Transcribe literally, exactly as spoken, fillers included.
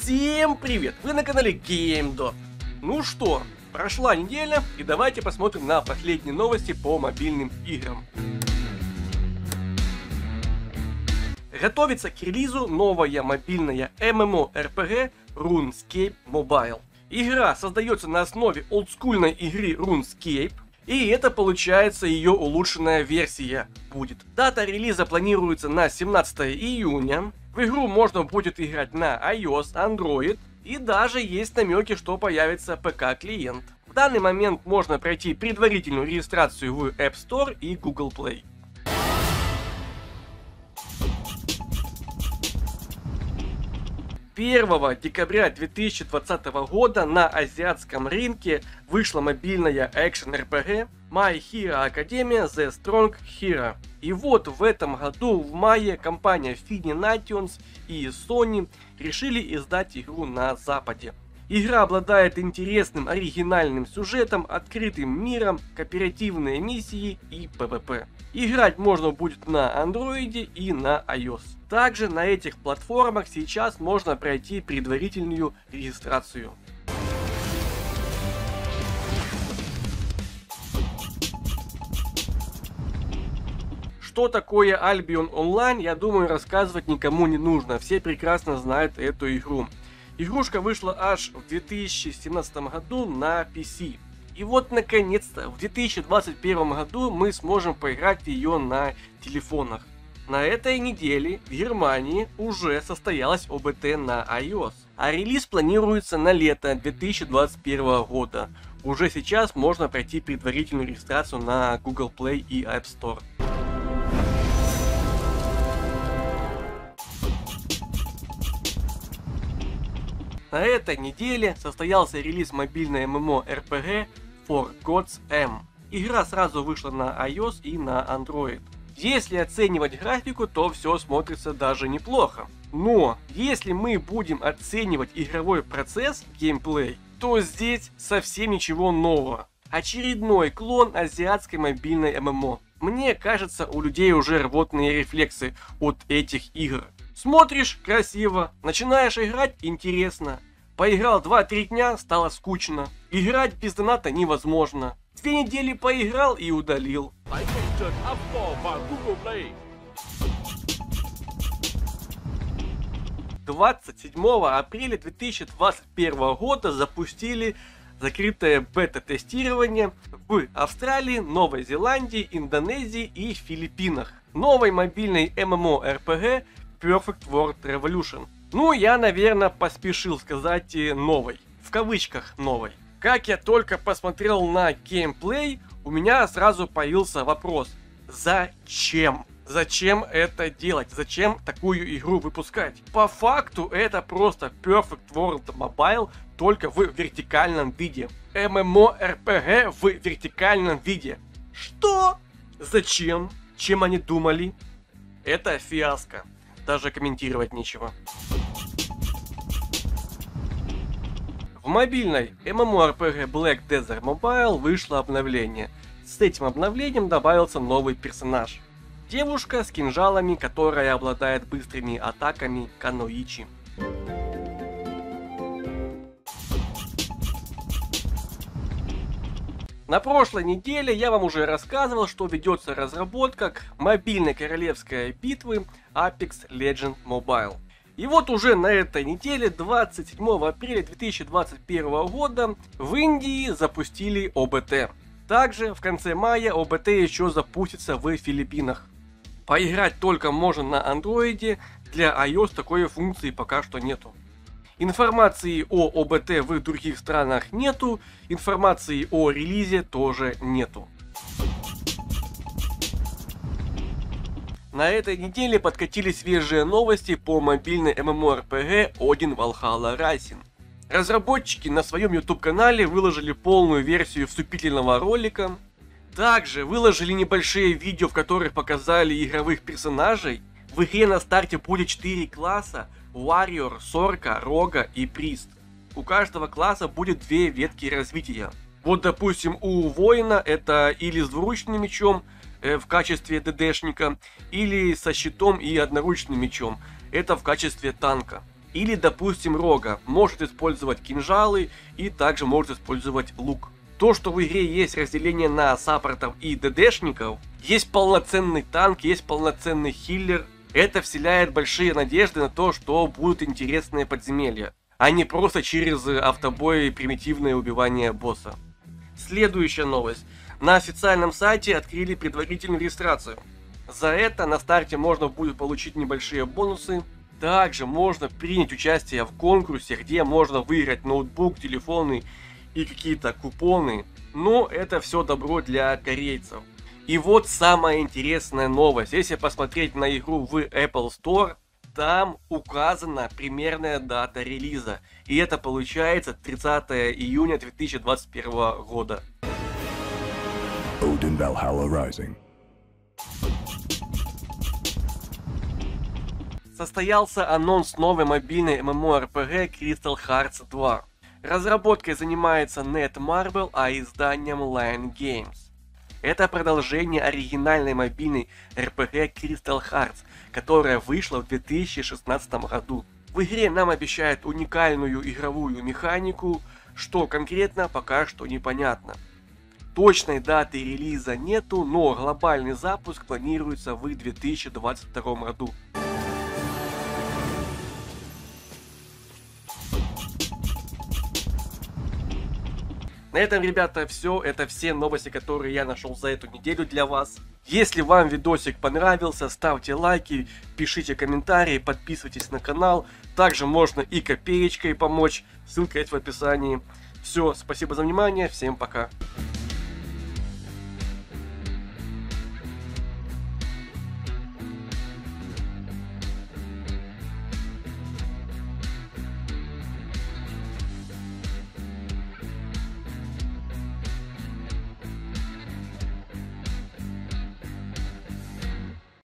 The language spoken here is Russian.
Всем привет! Вы на канале GameDot. Ну что, прошла неделя, и давайте посмотрим на последние новости по мобильным играм. Готовится к релизу новая мобильная MMORPG RuneScape Mobile. Игра создается на основе олдскульной игры RuneScape, и это получается ее улучшенная версия будет. Дата релиза планируется на семнадцатое июня. В игру можно будет играть на iOS, Android, и даже есть намеки, что появится пэ ка-клиент. В данный момент можно пройти предварительную регистрацию в App Store и Google Play. первого декабря две тысячи двадцатого года на азиатском рынке вышла мобильная экшен-эр пэ гэ My Hero Academia The Strong Hero. И вот в этом году в мае компания Finite и Sony решили издать игру на Западе. Игра обладает интересным оригинальным сюжетом, открытым миром, кооперативные миссии и пэ вэ пэ. Играть можно будет на Android и на iOS. Также на этих платформах сейчас можно пройти предварительную регистрацию. Что такое Albion Online, я думаю, рассказывать никому не нужно. Все прекрасно знают эту игру. Игрушка вышла аж в две тысячи семнадцатом году на пи си. И вот наконец-то в две тысячи двадцать первом году мы сможем поиграть в ее на телефонах. На этой неделе в Германии уже состоялась о бэ тэ на iOS, а релиз планируется на лето две тысячи двадцать первого года. Уже сейчас можно пройти предварительную регистрацию на Google Play и App Store. На этой неделе состоялся релиз мобильной MMORPG For Gods M. Игра сразу вышла на iOS и на Android. Если оценивать графику, то все смотрится даже неплохо. Но если мы будем оценивать игровой процесс, геймплей, то здесь совсем ничего нового. Очередной клон азиатской мобильной эм эм о. Мне кажется, у людей уже рвотные рефлексы от этих игр. Смотришь — красиво, начинаешь играть — интересно. Поиграл два-три дня — стало скучно. Играть без доната невозможно. Две недели поиграл и удалил. двадцать седьмого апреля две тысячи двадцать первого года запустили закрытое бета-тестирование в Австралии, Новой Зеландии, Индонезии и Филиппинах. Новой мобильной MMORPG Perfect World Revolution. Ну, я, наверное, поспешил сказать новой. В кавычках новой. Как я только посмотрел на геймплей, у меня сразу появился вопрос. Зачем? Зачем это делать? Зачем такую игру выпускать? По факту это просто Perfect World Mobile, только в вертикальном виде. MMORPG в вертикальном виде. Что? Зачем? Чем они думали? Это фиаско. Даже комментировать нечего. В мобильной MMORPG Black Desert Mobile вышло обновление. С этим обновлением добавился новый персонаж. Девушка с кинжалами, которая обладает быстрыми атаками Каноичи. На прошлой неделе я вам уже рассказывал, что ведется разработка мобильной королевской битвы Apex Legends Mobile. И вот уже на этой неделе, двадцать седьмого апреля две тысячи двадцать первого года, в Индии запустили о бэ тэ. Также в конце мая о бэ тэ еще запустится в Филиппинах. Поиграть только можно на Android, для iOS такой функции пока что нету. Информации о о бэ тэ в других странах нету, информации о релизе тоже нету. На этой неделе подкатили свежие новости по мобильной MMORPG Odin Valhalla Rising. Разработчики на своем YouTube канале выложили полную версию вступительного ролика. Также выложили небольшие видео, в которых показали игровых персонажей. В игре на старте будет четыре класса: Warrior, Сорка, Рога и Прист. У каждого класса будет две ветки развития. Вот, допустим, у воина это или с двуручным мечом э, в качестве ДДшника, или со щитом и одноручным мечом. Это в качестве танка. Или, допустим, Рога может использовать кинжалы и также может использовать лук. То, что в игре есть разделение на саппортов и ДДшников, есть полноценный танк, есть полноценный хиллер, это вселяет большие надежды на то, что будут интересные подземелья, а не просто через автобой и примитивное убивание босса. Следующая новость. На официальном сайте открыли предварительную регистрацию. За это на старте можно будет получить небольшие бонусы. Также можно принять участие в конкурсе, где можно выиграть ноутбук, телефоны и какие-то купоны. Но это все добро для корейцев. И вот самая интересная новость. Если посмотреть на игру в Apple Store, там указана примерная дата релиза. И это получается тридцатое июня две тысячи двадцать первого года. Odin Valhalla Rising. Состоялся анонс новой мобильной MMORPG Crystal Hearts два. Разработкой занимается Netmarble, а изданием Lion Games. Это продолжение оригинальной мобильной эр пи джи Crystal Hearts, которая вышла в две тысячи шестнадцатом году. В игре нам обещают уникальную игровую механику, что конкретно пока что непонятно. Точной даты релиза нету, но глобальный запуск планируется в две тысячи двадцать втором году. На этом, ребята, все. Это все новости, которые я нашел за эту неделю для вас. Если вам видосик понравился, ставьте лайки, пишите комментарии, подписывайтесь на канал. Также можно и копеечкой помочь. Ссылка есть в описании. Все, спасибо за внимание, всем пока.